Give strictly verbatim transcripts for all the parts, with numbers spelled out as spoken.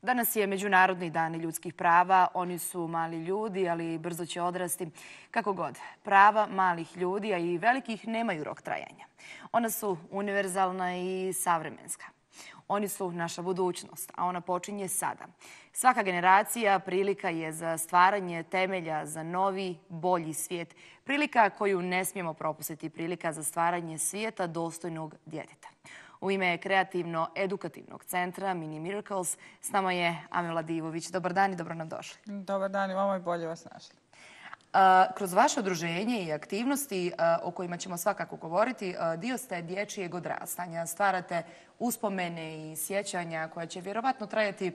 Danas je Međunarodni dan ljudskih prava. Oni su mali ljudi, ali brzo će odrasti. Kako god, prava malih ljudi, a i velikih, nemaju rok trajanja. Ona su univerzalna i savremenska. Oni su naša budućnost, a ona počinje sada. Svaka generacija prilika je za stvaranje temelja za novi, bolji svijet. Prilika koju ne smijemo propustiti, prilika za stvaranje svijeta dostojnog djeteta. U ime kreativno-edukativnog centra Mini Miracles s nama je Amela Divović. Dobar dan i dobro nam došli. Dobar dan i vama i bolje vas našli. Kroz vaše udruženje i aktivnosti o kojima ćemo svakako govoriti, dio ste dječjeg odrastanja. Stvarate uspomene i sjećanja koja će vjerovatno trajati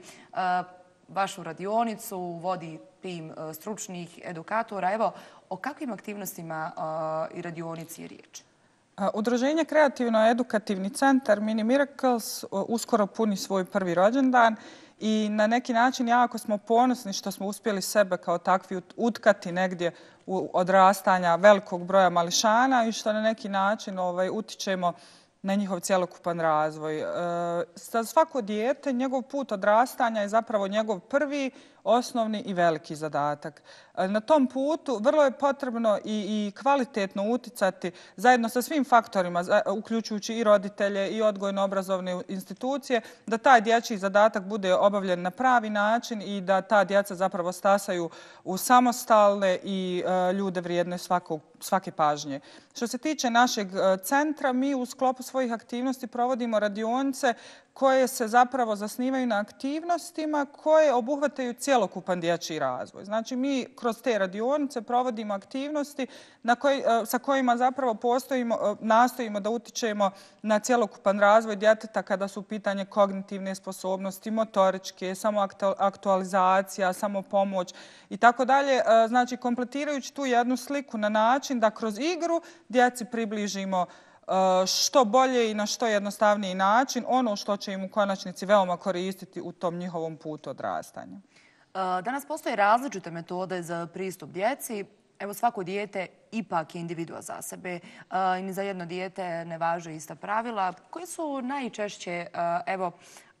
vašu radionicu, vodi tim stručnih edukatora. Evo, o kakvim aktivnostima i radionici je riječ? Udruženje Kreativno-edukativni centar Mini Miracles uskoro puni svoj prvi rođendan i na neki način jako smo ponosni što smo uspjeli sebe kao takvi utkati negdje u odrastanja velikog broja mališana i što na neki način ovaj, utičemo na njihov cjelokupan razvoj. E, za svako dijete njegov put odrastanja je zapravo njegov prvi, osnovni i veliki zadatak. E, na tom putu vrlo je potrebno i, i kvalitetno uticati zajedno sa svim faktorima, uključujući i roditelje i odgojno-obrazovne institucije, da taj dječji zadatak bude obavljen na pravi način i da ta djeca zapravo stasaju u samostalne i e, ljude vrijedne svakog, svake pažnje. Što se tiče našeg centra, mi u sklopu svojih aktivnosti provodimo radionice koje se zapravo zasnivaju na aktivnostima koje obuhvataju cjelokupan dječji razvoj. Znači, mi kroz te radionice provodimo aktivnosti na koj, sa kojima zapravo postojimo, nastojimo da utičemo na cjelokupan razvoj djeteta kada su pitanje kognitivne sposobnosti, motoričke, samoaktualizacija, samopomoć i tako dalje. Znači, kompletirajući tu jednu sliku na način da kroz igru djeci približimo što bolje i na što jednostavniji način ono što će im u konačnici veoma koristiti u tom njihovom putu odrastanja. Danas postoje različite metode za pristup djeci. Evo, svako dijete ipak je individua za sebe i ni za jedno dijete ne važe ista pravila. Koje su najčešće evo,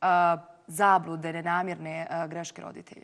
zablude, nenamjerne greške roditelja?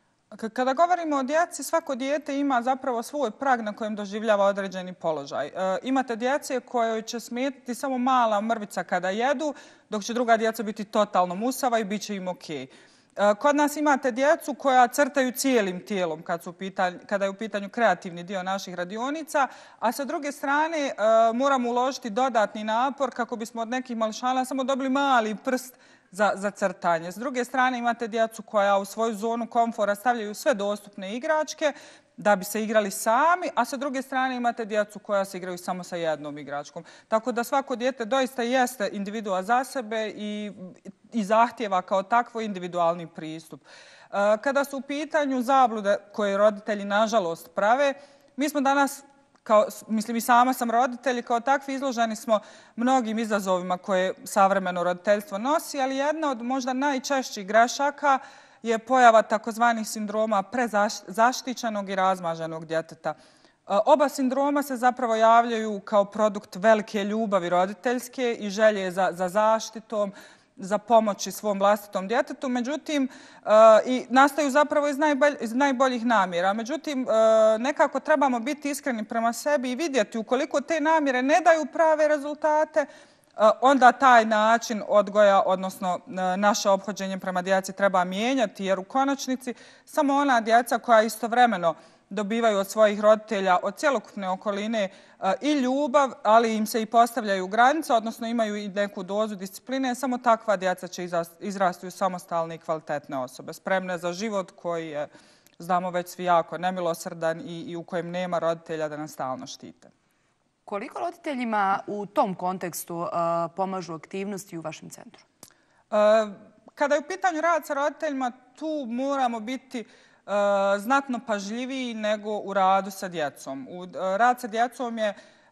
Kada govorimo o djeci, svako dijete ima zapravo svoj prag na kojem doživljava određeni položaj. E, imate djece kojoj će smetiti samo mala mrvica kada jedu, dok će druga djeca biti totalno musava i bit će im ok. E, kod nas imate djecu koja crtaju cijelim tijelom kad su pitanj, kada je u pitanju kreativni dio naših radionica, a sa druge strane e, moramo uložiti dodatni napor kako bismo od nekih mališana samo dobili mali prst Za, za crtanje. S druge strane imate djecu koja u svoju zonu komfora stavljaju sve dostupne igračke da bi se igrali sami, a sa druge strane imate djecu koja se igraju samo sa jednom igračkom. Tako da svako dijete doista jeste individua za sebe i, i zahtjeva kao takvo individualni pristup. Kada su u pitanju zablude koje roditelji nažalost prave, mi smo danas Kao, mislim, i sama sam roditelj, kao takvi izloženi smo mnogim izazovima koje savremeno roditeljstvo nosi, ali jedna od možda najčešćih grešaka je pojava takozvanih sindroma prezaštićenog i razmaženog djeteta. Oba sindroma se zapravo javljaju kao produkt velike ljubavi roditeljske i želje za, za zaštitom, za pomoći svom vlastitom djetetu, međutim, uh, i nastaju zapravo iz, najbolj, iz najboljih namjera. Međutim, uh, nekako trebamo biti iskreni prema sebi i vidjeti ukoliko te namjere ne daju prave rezultate, uh, onda taj način odgoja, odnosno uh, naše ophođenje prema djeci treba mijenjati, jer u konačnici samo ona djeca koja istovremeno dobivaju od svojih roditelja, od cjelokupne okoline i ljubav, ali im se i postavljaju granice, odnosno imaju i neku dozu discipline. Samo takva djeca će izrasti u samostalne i kvalitetne osobe, spremne za život koji je, znamo već svi, jako nemilosrdan i, i u kojem nema roditelja da nas stalno štite. Koliko roditeljima u tom kontekstu uh, pomažu aktivnosti u vašem centru? Uh, kada je u pitanju rad sa roditeljima, tu moramo biti znatno pažljiviji nego u radu sa djecom. U, rad sa djecom je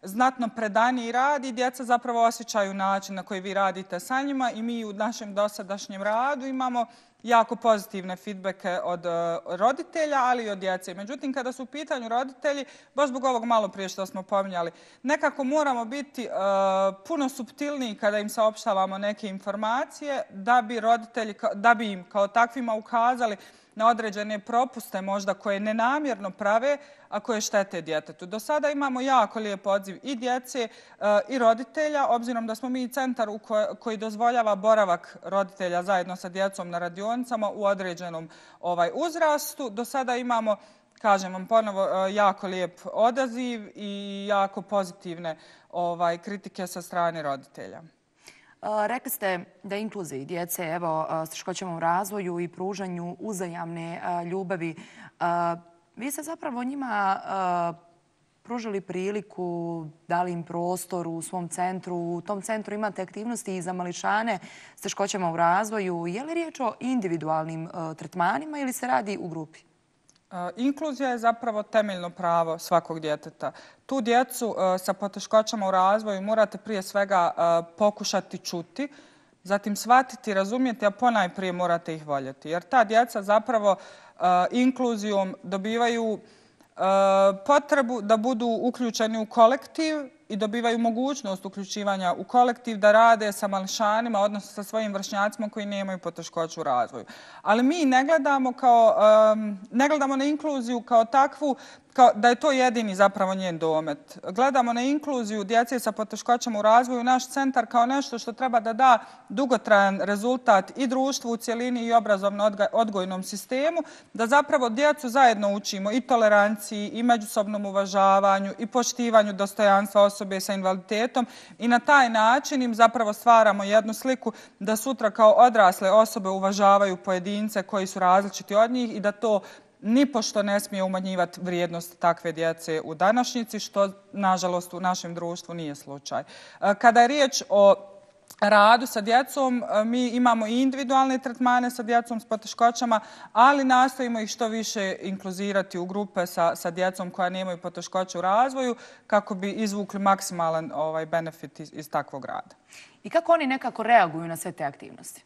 znatno predaniji rad i djeca zapravo osjećaju način na koji vi radite sa njima i mi u našem dosadašnjem radu imamo jako pozitivne feedbacke od roditelja, ali i od djece. Međutim, kada su u pitanju roditelji, baš zbog ovog malo prije što smo pominjali, nekako moramo biti puno suptilniji kada im saopštavamo neke informacije da bi roditelji, da bi im kao takvima ukazali na određene propuste možda koje nenamjerno prave, a koje štete djetetu. Do sada imamo jako lijep odziv i djece i roditelja, obzirom da smo mi centar koji dozvoljava boravak roditelja zajedno sa djecom na radionicama u određenom uzrastu. Do sada imamo, kažem vam ponovo, jako lijep odaziv i jako pozitivne kritike sa strane roditelja. Rekli ste da inkluziji djece, evo, s teškoćama u razvoju i pružanju uzajamne ljubavi, vi ste zapravo njima pružili priliku, dali im prostor u svom centru. U tom centru imate aktivnosti i za mališane s teškoćama u razvoju. Je li riječ o individualnim tretmanima ili se radi u grupi? Inkluzija je zapravo temeljno pravo svakog djeteta. Tu djecu sa poteškoćama u razvoju morate prije svega pokušati čuti, zatim shvatiti, razumjeti, a ponajprije morate ih voljeti. Jer ta djeca zapravo inkluzijom dobivaju potrebu da budu uključeni u kolektiv i dobivaju mogućnost uključivanja u kolektiv da rade sa mališanima, odnosno sa svojim vršnjacima koji nemaju poteškoću u razvoju. Ali mi ne gledamo, kao, ne gledamo na inkluziju kao takvu, kao da je to jedini zapravo njen domet. Gledamo na inkluziju djece sa poteškoćama u razvoju, naš centar, kao nešto što treba da da dugotrajan rezultat i društvu u cjelini i obrazovno-odgojnom sistemu, da zapravo djecu zajedno učimo i toleranciji, i međusobnom uvažavanju, i poštivanju dostojanstva osobe sa invaliditetom i na taj način im zapravo stvaramo jednu sliku da sutra kao odrasle osobe uvažavaju pojedince koji su različiti od njih i da to nipošto ne smije umanjivati vrijednost takve djece u današnjici, što nažalost u našem društvu nije slučaj. Kada je riječ o radu sa djecom, mi imamo i individualne tretmane sa djecom s poteškoćama, ali nastojimo ih što više inkluzirati u grupe sa, sa djecom koja nemaju poteškoće u razvoju kako bi izvukli maksimalan ovaj, benefit iz, iz takvog rada. I kako oni nekako reaguju na sve te aktivnosti?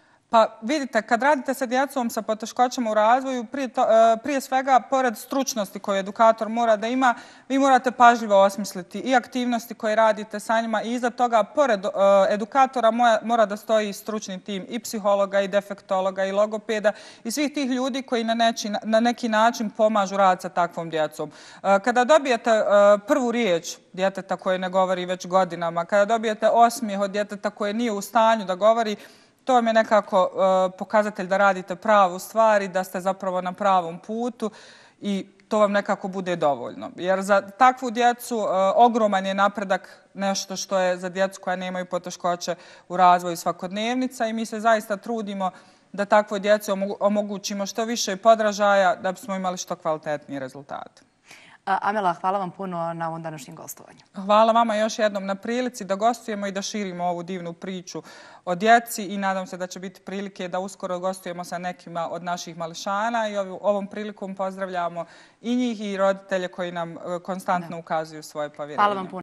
Pa vidite, kad radite sa djecom sa poteškoćama u razvoju, prije, to, prije svega, pored stručnosti koju edukator mora da ima, vi morate pažljivo osmisliti i aktivnosti koje radite sa njima i iza toga, pored edukatora, mora da stoji stručni tim i psihologa, i defektologa, i logopeda i svih tih ljudi koji na, neči, na neki način pomažu rad sa takvom djecom. Kada dobijete prvu riječ djeteta koje ne govori već godinama, kada dobijete osmijeh od djeteta koje nije u stanju da govori, to vam je nekako uh, pokazatelj da radite pravu stvar i da ste zapravo na pravom putu i to vam nekako bude dovoljno. Jer za takvu djecu uh, ogroman je napredak nešto što je za djecu koja nemaju poteškoće u razvoju svakodnevnica i mi se zaista trudimo da takvoj djeci omogućimo što više podražaja da bismo imali što kvalitetnije rezultate. Amela, hvala vam puno na ovom današnjem gostovanju. Hvala vama još jednom na prilici da gostujemo i da širimo ovu divnu priču o djeci i nadam se da će biti prilike da uskoro gostujemo sa nekima od naših mališana i ovom prilikom pozdravljamo i njih i roditelje koji nam konstantno ukazuju svoje povjerenje. Hvala vam puno.